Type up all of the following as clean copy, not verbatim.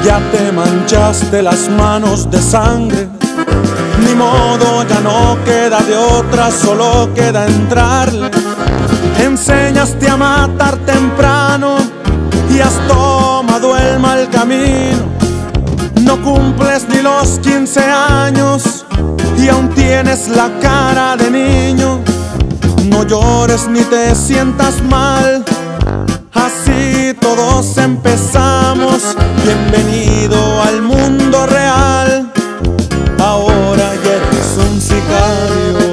Ya te manchaste las manos de sangre, ni modo, ya no queda de otra, solo queda entrarle. Enseñaste a matar temprano y has tomado el mal camino. No cumples ni los 15 años y aún tienes la cara de niño. No llores ni te sientas mal, así todos empezamos. Bienvenido al mundo real, ahora ya eres un sicario.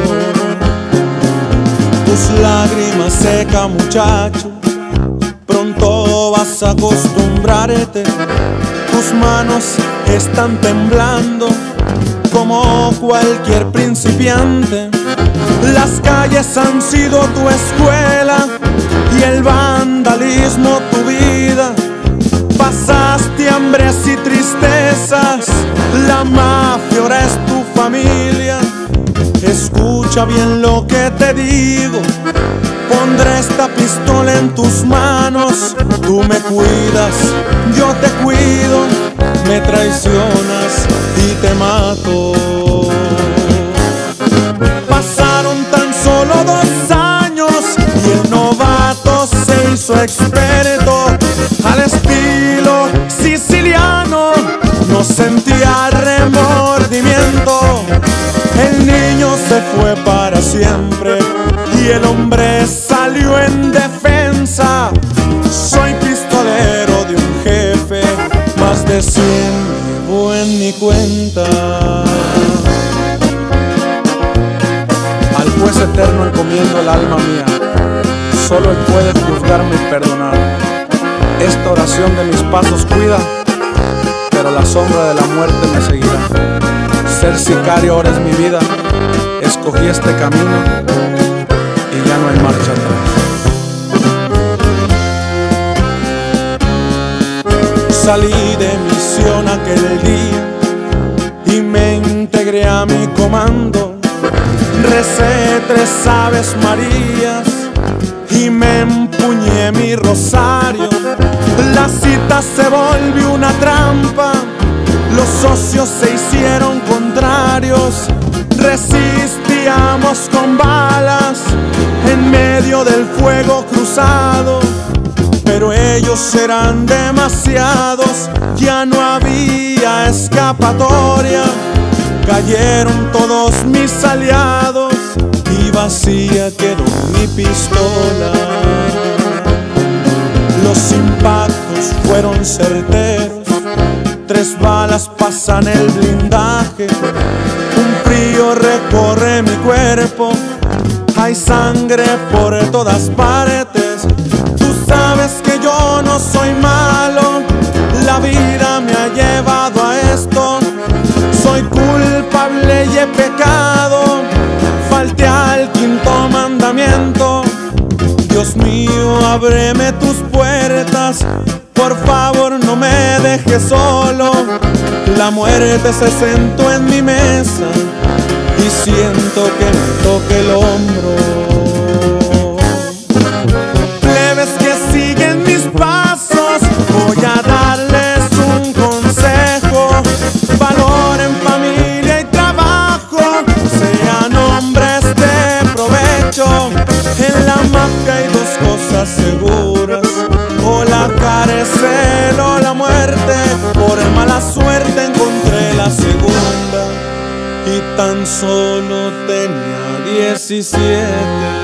Tus lágrimas secas, muchacho, pronto vas a acostumbrarte. Tus manos están temblando como cualquier principiante. Las calles han sido tu escuela y el vandalismo tu vida. Pasaste hambres y tristezas, la mafia ahora es tu familia. Escucha bien lo que te digo, pondré esta pistola en tus manos. Tú me cuidas, yo te cuido, me traicionas y te mato. Pasaron tan solo 2 años y el novato se hizo experto. Al estilo siciliano no sentía remordimiento. El niño se fue para siempre y el hombre salió en defensa. Soy pistolero de un jefe, más de 100 llevo en mi cuenta. Al juez eterno encomiendo el alma mía, solo él puede juzgarme y perdonar. Esta oración de mis pasos cuida, pero la sombra de la muerte me seguirá. Ser sicario ahora es mi vida, escogí este camino y ya no hay marcha atrás. Salí de misión aquel día y me integré a mi comando. Recé 3 Aves Marías y me empuñé mi rosario. La cita se volvió una trampa, los socios se hicieron contrarios. Resistíamos con balas en medio del fuego cruzado, pero ellos eran demasiados, ya no había escapatoria. Cayeron todos mis aliados y vacía quedó mi pistola. Los impactos fueron certeros, 3 balas pasan el blindaje. Un frío recorre mi cuerpo, hay sangre por todas partes. Tú sabes que yo no soy malo, la vida me ha llevado a esto. Soy culpable y he pecado, falté al 5.º mandamiento. Dios mío, ábreme tus puertas, por favor no me dejes solo. La muerte se sentó en mi mesa y siento que me toque el hombro. Plebes que siguen mis pasos, voy a darles un consejo. Valoren familia y trabajo, sean hombres de provecho. En la mafia hay 2 cosas seguras, o la cárcel o la muerte. Por mala suerte encontré la segunda y tan solo tenía 17.